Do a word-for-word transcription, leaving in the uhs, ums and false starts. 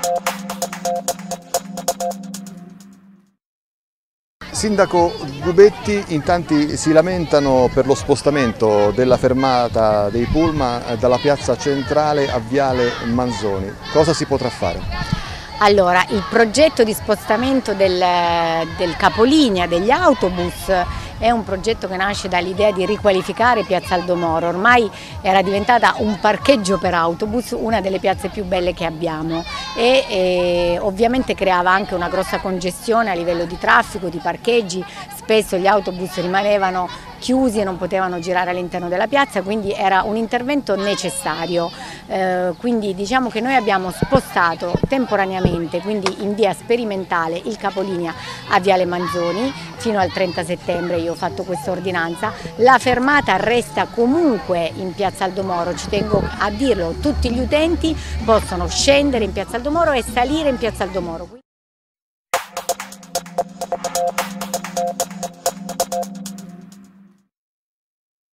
Sindaco Gubetti, in tanti si lamentano per lo spostamento della fermata dei pullman dalla piazza centrale a Viale Manzoni. Cosa si potrà fare? Allora, il progetto di spostamento del, del capolinea degli autobus è un progetto che nasce dall'idea di riqualificare Piazza Aldomoro. Ormai era diventata un parcheggio per autobus, una delle piazze più belle che abbiamo e, e ovviamente creava anche una grossa congestione a livello di traffico, di parcheggi. Spesso gli autobus rimanevano chiusi e non potevano girare all'interno della piazza, quindi era un intervento necessario. Eh, quindi diciamo che noi abbiamo spostato temporaneamente, quindi in via sperimentale, il capolinea a Viale Manzoni fino al trenta settembre. Io ho fatto questa ordinanza. La fermata resta comunque in Piazza Aldomoro, ci tengo a dirlo, tutti gli utenti possono scendere in Piazza Aldomoro e salire in Piazza Aldomoro.